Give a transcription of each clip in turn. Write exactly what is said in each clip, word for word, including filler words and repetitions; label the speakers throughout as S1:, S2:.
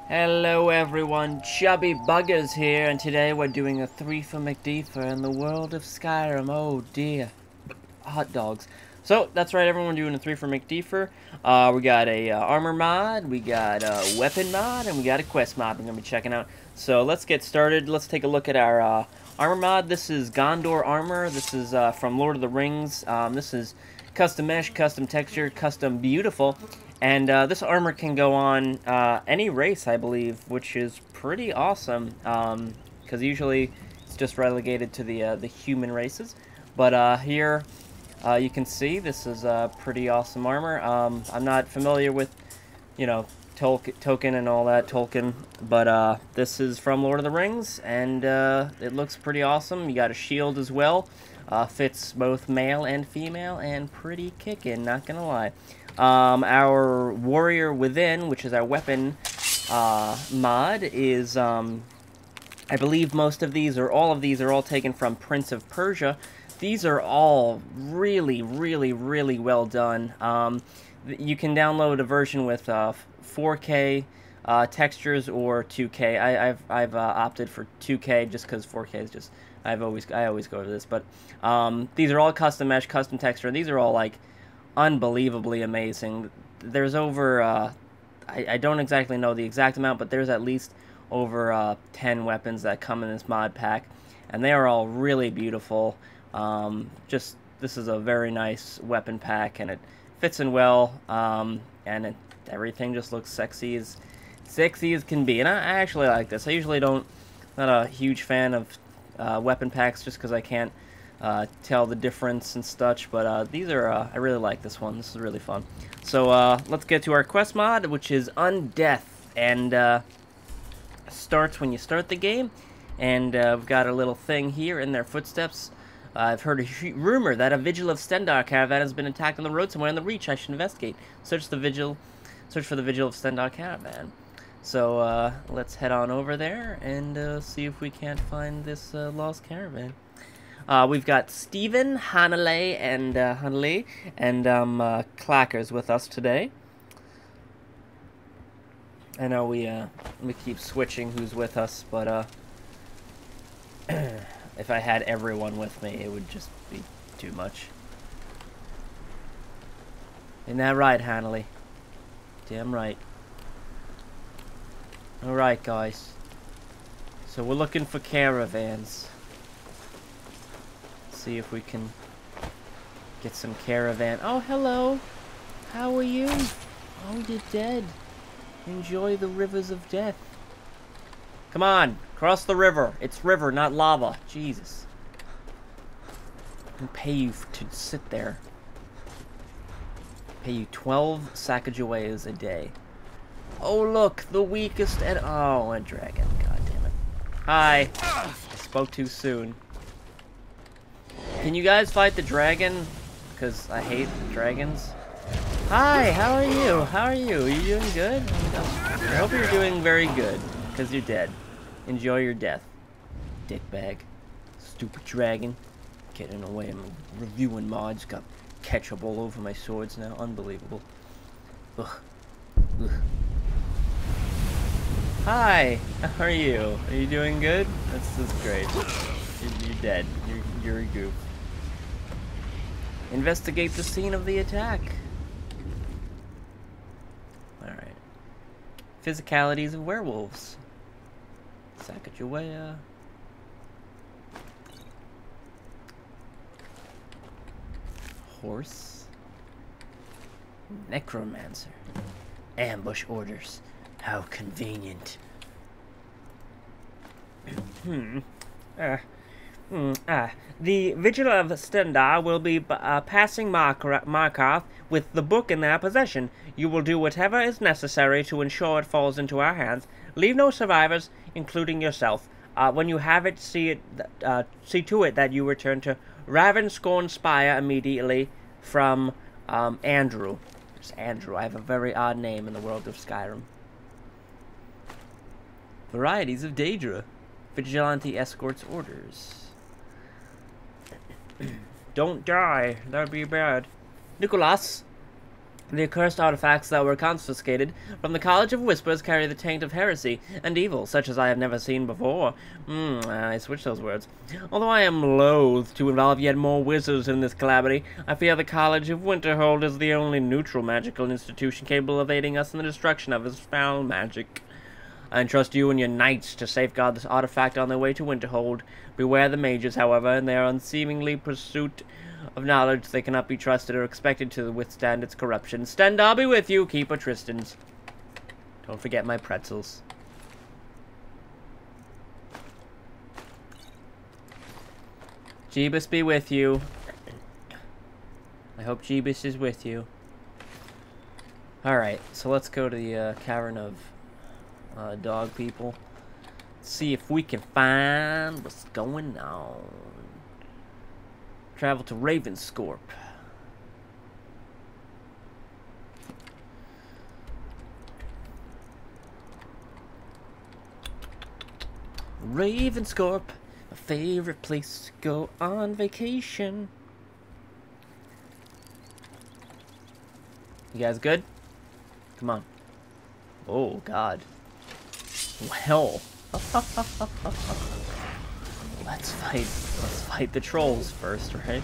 S1: Hello everyone, Chubby Buggers here, and today we're doing a three for McDeefer in the world of Skyrim. Oh dear. Hot dogs. So, that's right everyone, we're doing a three for McDeefer. Uh, we got a uh, armor mod, we got a weapon mod, and we got a quest mod we're going to be checking out. So, let's get started. Let's take a look at our uh, armor mod. This is Gondor armor. This is uh, from Lord of the Rings. Um, this is custom mesh, custom texture, custom beautiful. And uh, this armor can go on uh, any race, I believe, which is pretty awesome. Because um, usually it's just relegated to the uh, the human races. But uh, here uh, you can see this is uh, pretty awesome armor. Um, I'm not familiar with, you know, Tol Tolkien and all that Tolkien, but uh, this is from Lord of the Rings, and uh, it looks pretty awesome. You got a shield as well. Uh, fits both male and female, and pretty kickin', not gonna lie. Um, our Warrior Within, which is our weapon uh, mod, is, um, I believe most of these, or all of these, are all taken from Prince of Persia. These are all really, really, really well done. Um, you can download a version with uh, four K uh, textures or two K. I, I've, I've uh, opted for two K just because four K is just, I've always, I always go to this. But um, these are all custom mesh, custom texture. These are all like unbelievably amazing. There's over, uh, I, I don't exactly know the exact amount, but there's at least over uh, ten weapons that come in this mod pack, and they are all really beautiful. Um, just, this is a very nice weapon pack, and it fits in well, um, and it, everything just looks sexy as, sexy as can be, and I, I actually like this. I usually don't, not a huge fan of uh, weapon packs just because I can't Uh, tell the difference and such, but uh, these are, uh, I really like this one. This is really fun. So uh, let's get to our quest mod, which is Undeath, and uh, starts when you start the game, and uh, we've got a little thing here in their footsteps. Uh, I've heard a rumor that a Vigil of Stendarr caravan has been attacked on the road somewhere in the Reach. I should investigate. Search the Vigil, search for the Vigil of Stendarr caravan. So uh, let's head on over there and uh, see if we can't find this uh, lost caravan. Uh, we've got Stephen, Hanalei, and uh, Hanalei, and um, uh, Clackers with us today. I know we uh, we keep switching who's with us, but uh, if I had everyone with me, it would just be too much. Isn't that right, Hanalei? Damn right. All right, guys. So we're looking for caravans. See if we can get some caravan. Oh, hello. How are you? Oh, you're dead. Enjoy the rivers of death. Come on, cross the river. It's river, not lava. Jesus. I can pay you to sit there. Pay you twelve Sacagaweas a day. Oh, look, the weakest and oh, a dragon. God damn it. Hi. I spoke too soon. Can you guys fight the dragon? Because I hate dragons. Hi, how are you? How are you? Are you doing good? I hope you're doing very good. Because you're dead. Enjoy your death. Dickbag. Stupid dragon. Get in the way. I'm reviewing mods. Got ketchup all over my swords now. Unbelievable. Ugh. Ugh. Hi, how are you? Are you doing good? This is great. You're, you're dead. You're, you're a goof. Investigate the scene of the attack. Alright. Physicalities of werewolves. Sacagawea. Horse. Necromancer. Ambush orders. How convenient. hmm. Uh. Mm, ah, the Vigil of Stendarr will be uh, passing Mark Markarth with the book in their possession. You will do whatever is necessary to ensure it falls into our hands. Leave no survivors, including yourself. Uh, when you have it, see it, uh, see to it that you return to Ravenscorn Spire immediately. From um, Andrew. It's Andrew. I have a very odd name in the world of Skyrim. Varieties of Daedra. Vigilante escorts orders. Don't die. That would be bad. Nicholas. The accursed artifacts that were confiscated from the College of Whispers carry the taint of heresy and evil, such as I have never seen before. Hmm, I switched those words. Although I am loath to involve yet more wizards in this calamity, I fear the College of Winterhold is the only neutral magical institution capable of aiding us in the destruction of this foul magic. I entrust you and your knights to safeguard this artifact on their way to Winterhold. Beware the mages, however, in their unseemly pursuit of knowledge. They cannot be trusted or expected to withstand its corruption. Stendar be with you, Keeper Tristans. Don't forget my pretzels. Jeebus be with you. I hope Jeebus is with you. Alright, so let's go to the uh, Cavern of uh, Dog People. See if we can find what's going on. Travel to Ravenscorp. Ravenscorp, my favorite place to go on vacation. You guys good? Come on. Oh, God. Well. Let's fight. Let's fight the trolls first, right?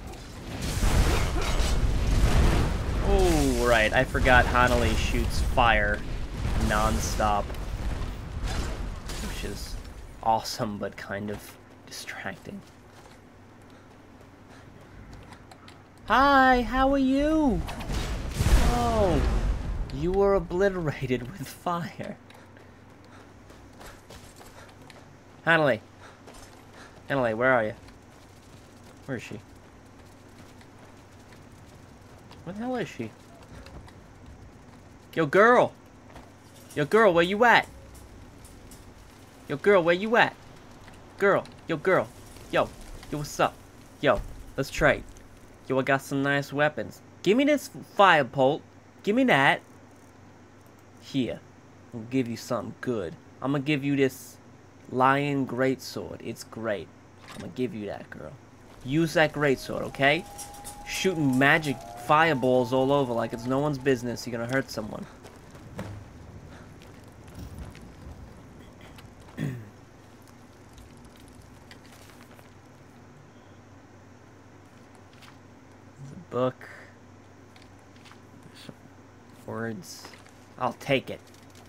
S1: Oh, right. I forgot Hanali shoots fire non-stop, which is awesome, but kind of distracting. Hi, how are you? Oh, you were obliterated with fire. Hanali. Hanali, where are you? Where is she? Where the hell is she? Yo, girl! Yo, girl, where you at? Yo, girl, where you at? Girl, yo, girl. Yo, yo, what's up? Yo, let's trade. Yo, I got some nice weapons. Give me this fire bolt. Give me that. Here. I'll give you something good. I'm gonna give you this Lion Greatsword. It's great. I'm gonna give you that, girl. Use that greatsword, okay? Shooting magic fireballs all over like it's no one's business. You're gonna hurt someone. The book. Some words. I'll take it.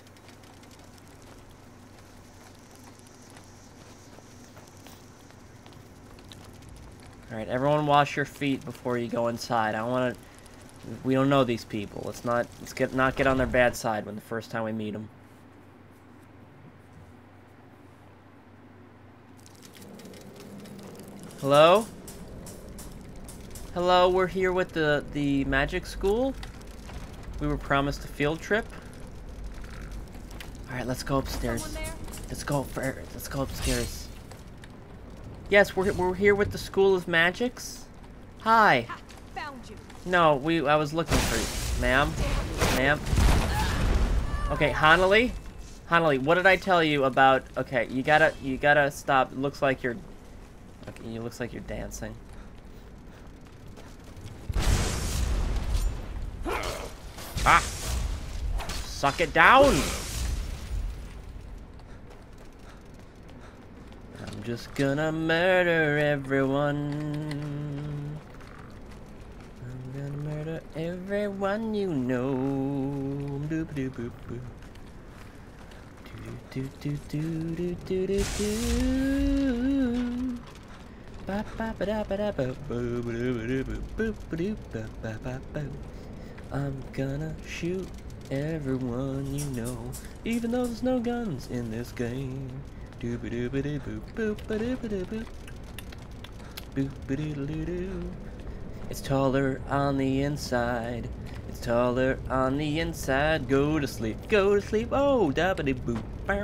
S1: Alright, everyone wash your feet before you go inside. I want to... We don't know these people. Let's not... Let's get not get on their bad side when the first time we meet them. Hello? Hello, we're here with the, the magic school. We were promised a field trip. Alright, let's go upstairs. Let's go for, let's go upstairs. Yes, we're we're here with the School of Magics. Hi.
S2: Found you.
S1: No, we I was looking for you, ma'am. Ma'am. Okay, Hanali. Hanali, what did I tell you about? Okay, you gotta you gotta stop. It looks like you're. Okay, it looks like you're dancing. Ah! Suck it down. I'm just gonna murder everyone. I'm gonna murder everyone you know. Doop doop boop boop. Do do do do do do do. Ba ba ba da ba da ba boo boo boo boo boo ba ba ba boo. I'm gonna shoot everyone you know, even though there's no guns in this game. It's taller on the inside. It's taller on the inside. Go to sleep. Go to sleep. Oh, dabbity boop.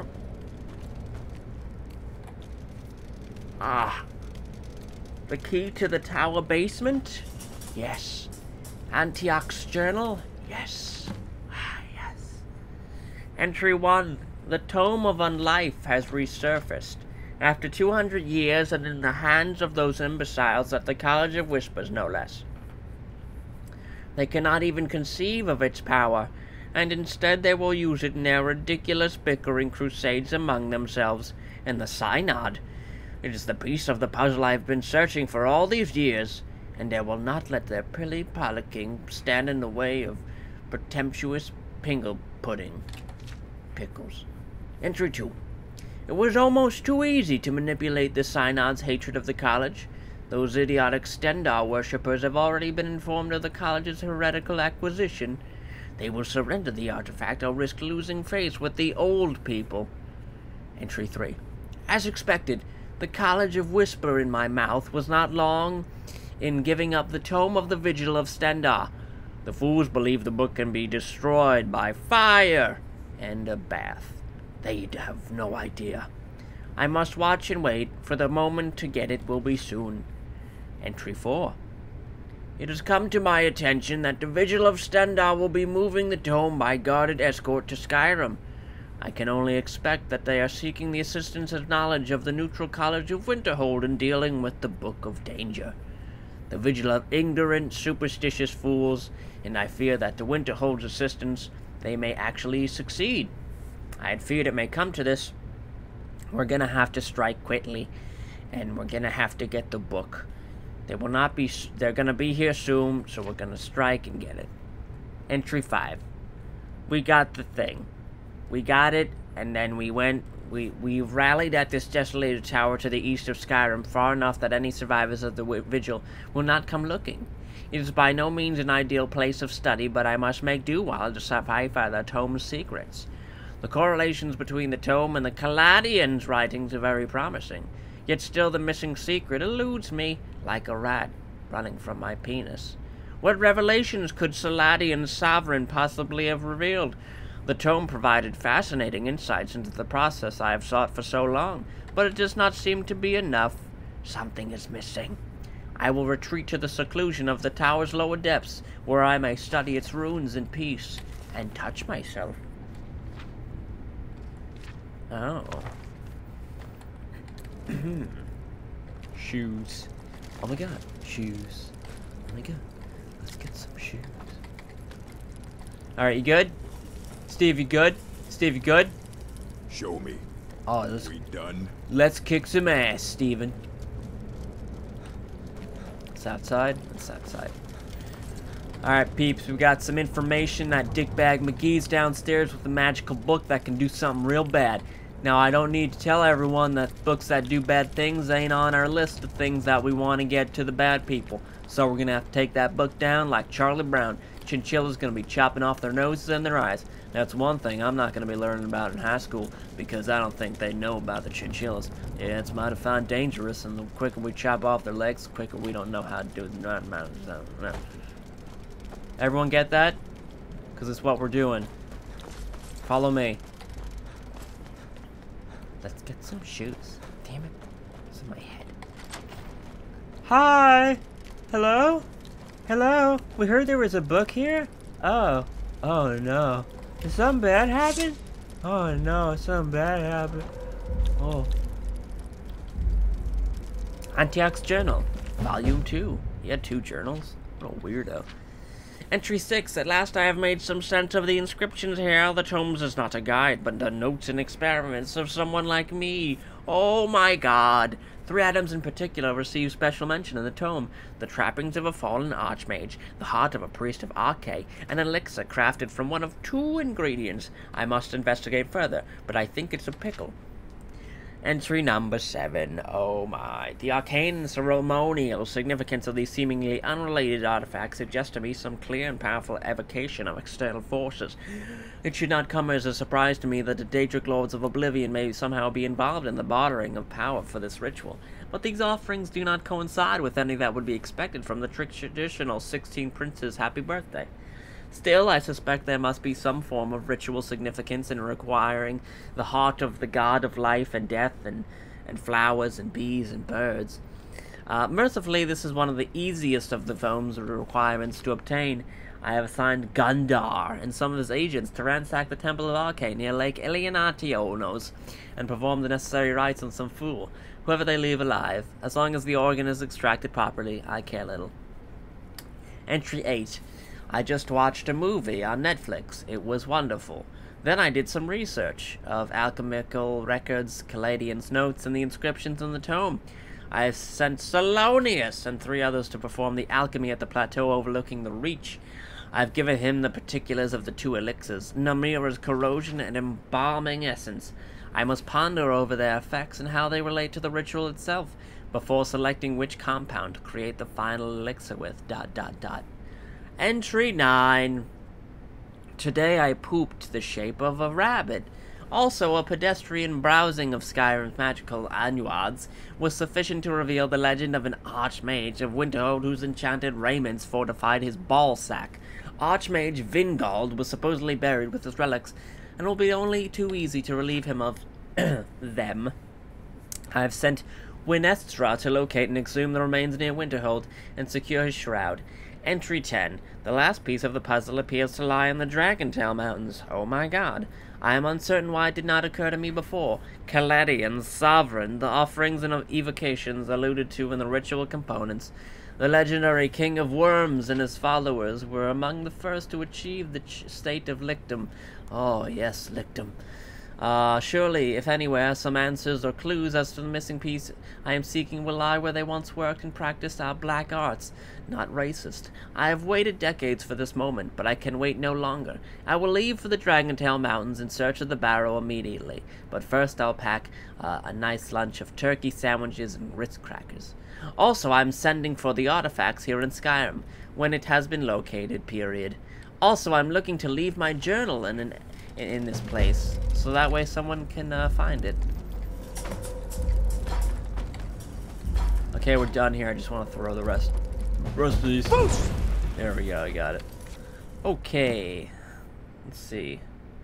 S1: Ah. The key to the tower basement? Yes. Antioch's journal? Yes. Ah, yes. Entry one. The Tome of Unlife has resurfaced. After two hundred years and in the hands of those imbeciles at the College of Whispers, no less. They cannot even conceive of its power, and instead they will use it in their ridiculous bickering crusades among themselves. And the synod, it is the piece of the puzzle I have been searching for all these years, and they will not let their pilly-policking stand in the way of presumptuous pingle pudding. Pickles. Entry two. It was almost too easy to manipulate the synod's hatred of the college. Those idiotic Stendar worshippers have already been informed of the college's heretical acquisition. They will surrender the artifact or risk losing face with the old people. Entry three. As expected, the College of Whisper in my mouth was not long in giving up the tome of the Vigil of Stendar. The fools believe the book can be destroyed by fire and a bath. They have no idea. I must watch and wait, for the moment to get it will be soon. Entry four. It has come to my attention that the Vigil of Stendar will be moving the tome by guarded escort to Skyrim. I can only expect that they are seeking the assistance of knowledge of the neutral College of Winterhold in dealing with the Book of Danger. The Vigil of ignorant, superstitious fools, and I fear that the Winterhold's assistance, they may actually succeed. I had feared it may come to this. We're gonna have to strike quickly, and we're gonna have to get the book. They will not be, they're gonna be here soon, so we're gonna strike and get it. Entry five. We got the thing. We got it, and then we went, we, we rallied at this desolated tower to the east of Skyrim far enough that any survivors of the Vigil will not come looking. It is by no means an ideal place of study, but I must make do while to decipher the tome's secrets. The correlations between the tome and the Caladian's writings are very promising, yet still the missing secret eludes me like a rat running from my penis. What revelations could Caladian's sovereign possibly have revealed? The tome provided fascinating insights into the process I have sought for so long, but it does not seem to be enough. Something is missing. I will retreat to the seclusion of the tower's lower depths, where I may study its ruins in peace and touch myself. Oh. Shoes. Oh my god, shoes. Oh my god, let's get some shoes. Alright, you good? Steve, you good? Steve, you good?
S2: Show me.
S1: Oh, let's,
S2: we done?
S1: Let's kick some ass, Steven. It's outside. It's outside. Alright, peeps, we got some information that Dickbag McGee's downstairs with a magical book that can do something real bad. Now, I don't need to tell everyone that books that do bad things ain't on our list of things that we want to get to the bad people. So we're going to have to take that book down like Charlie Brown. Chinchillas going to be chopping off their noses and their eyes. That's one thing I'm not going to be learning about in high school, because I don't think they know about the chinchillas. Yeah, it's mighty fine dangerous, and the quicker we chop off their legs, the quicker we don't know how to do it. Everyone get that? Because it's what we're doing. Follow me. Let's get some shoes. Damn it. It's in my head. Hi! Hello? Hello? We heard there was a book here? Oh. Oh no. Did something bad happen? Oh no, something bad happened. Oh. Antioch's Journal. Volume two. He had two journals. What a weirdo. Entry six. At last I have made some sense of the inscriptions here. The tomes is not a guide, but the notes and experiments of someone like me. Oh my god. Three items in particular receive special mention in the tome. The trappings of a fallen archmage, the heart of a priest of Arche, an elixir crafted from one of two ingredients. I must investigate further, but I think it's a pickle. Entry number seven. Oh my. The arcane and ceremonial significance of these seemingly unrelated artifacts suggest to me some clear and powerful evocation of external forces. It should not come as a surprise to me that the Daedric Lords of Oblivion may somehow be involved in the bartering of power for this ritual, but these offerings do not coincide with any that would be expected from the traditional sixteen Princes' happy birthday. Still, I suspect there must be some form of ritual significance in requiring the heart of the god of life and death and, and flowers and bees and birds. Uh, mercifully, this is one of the easiest of the tome's requirements to obtain. I have assigned Gundar and some of his agents to ransack the Temple of Arche near Lake Ilianationos and perform the necessary rites on some fool, whoever they leave alive. As long as the organ is extracted properly, I care little. Entry eight. I just watched a movie on Netflix. It was wonderful. Then I did some research of alchemical records, Caladian's notes, and the inscriptions in the tome. I have sent Salonius and three others to perform the alchemy at the plateau overlooking the Reach. I've given him the particulars of the two elixirs, Namira's corrosion and embalming essence. I must ponder over their effects and how they relate to the ritual itself, before selecting which compound to create the final elixir with, dot dot dot. Entry nine. Today I pooped the shape of a rabbit. Also, a pedestrian browsing of Skyrim's magical annuads was sufficient to reveal the legend of an archmage of Winterhold whose enchanted raiments fortified his ball sack. Archmage Vingald was supposedly buried with his relics, and it will be only too easy to relieve him of them. I have sent Winestra to locate and exhume the remains near Winterhold and secure his shroud. Entry ten. The last piece of the puzzle appears to lie in the Dragontail Mountains. Oh my god. I am uncertain why it did not occur to me before. Caladian's sovereign, the offerings and evocations alluded to in the ritual components. The legendary King of Worms and his followers were among the first to achieve the ch state of Lictum. Oh yes, Lictum. Uh, surely, if anywhere, some answers or clues as to the missing piece I am seeking will lie where they once worked and practiced our black arts. Not racist. I have waited decades for this moment, but I can wait no longer. I will leave for the Dragontail Mountains in search of the barrow immediately, but first I'll pack uh, a nice lunch of turkey sandwiches and Ritz crackers. Also, I'm sending for the artifacts here in Skyrim, when it has been located, period. Also, I'm looking to leave my journal in an in this place, so that way someone can uh, find it. Okay, we're done here. I just want to throw the rest, rest of these. There we go. I got it. Okay, let's see.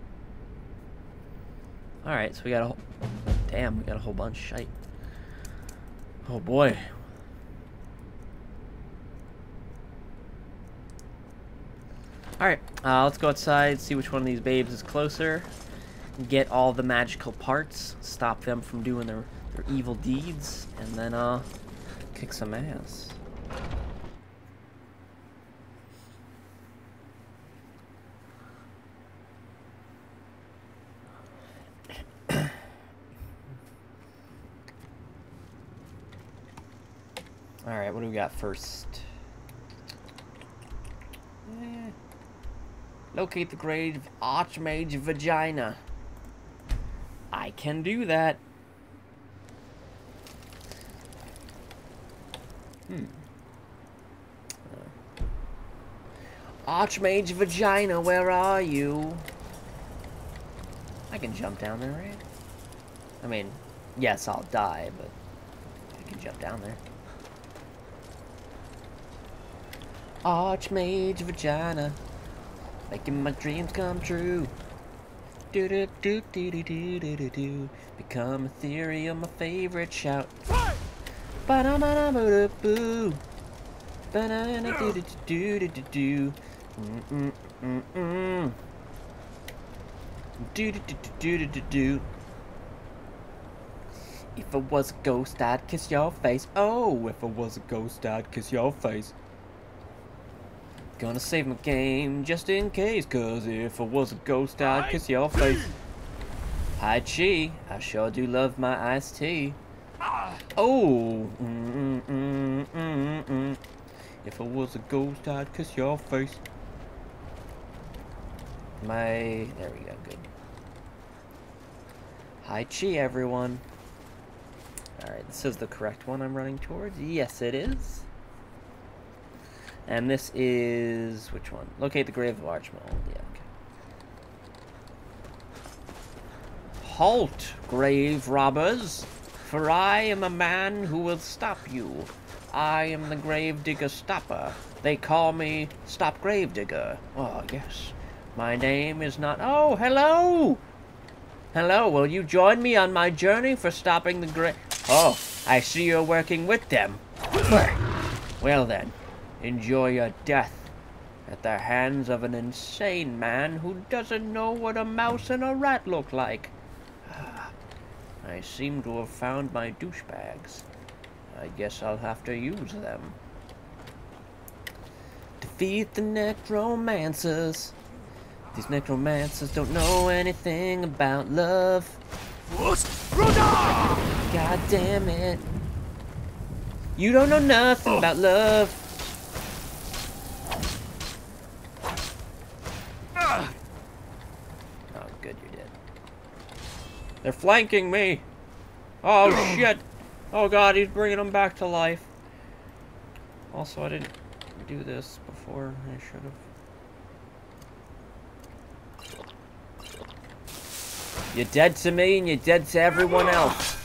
S1: All right, so we got a whole, damn, we got a whole bunch of shite. Oh boy. Alright, uh, let's go outside, see which one of these babes is closer, get all the magical parts, stop them from doing their, their evil deeds, and then, uh, kick some ass. Alright, what do we got first? Eh. Locate the grave of Archmage Vagina. I can do that. Hmm. Uh. Archmage Vagina, where are you? I can jump down there, right? I mean, yes, I'll die, but I can jump down there. Archmage Vagina, making my dreams come true. Do do do do do do do do do. Become Ethereum, my favorite shout. Ba da ba da ba da boo. Ba da da do do do do do do. Mm mm mm mm. Do do do do do do do. If I was a ghost, I'd kiss your face. Oh, if I was a ghost, I'd kiss your face. Gonna save my game just in case, cause if I was a ghost, I'd kiss your face. Hi, Chi. I sure do love my iced tea. Oh, mm, mm, mm, mm, mm. If I was a ghost, I'd kiss your face. My, there we go, good. Hi, Chi, everyone. Alright, this is the correct one I'm running towards. Yes, it is. And this is, which one? Locate the grave of Archmold. Yeah, okay. Halt, grave robbers, for I am a man who will stop you. I am the grave digger stopper. They call me Stop Grave Digger. Oh, yes. My name is not... Oh, hello! Hello, will you join me on my journey for stopping the grave... Oh, I see you're working with them. Well then. Enjoy your death at the hands of an insane man who doesn't know what a mouse and a rat look like. I seem to have found my douchebags. I guess I'll have to use them. defeat the necromancers. These necromancers don't know anything about love. God damn it. You don't know nothing about love. Oh, good, you're dead. They're flanking me. Oh, shit. Oh, God, he's bringing them back to life. Also, I didn't do this before. I should have. You're dead to me, and you're dead to everyone else.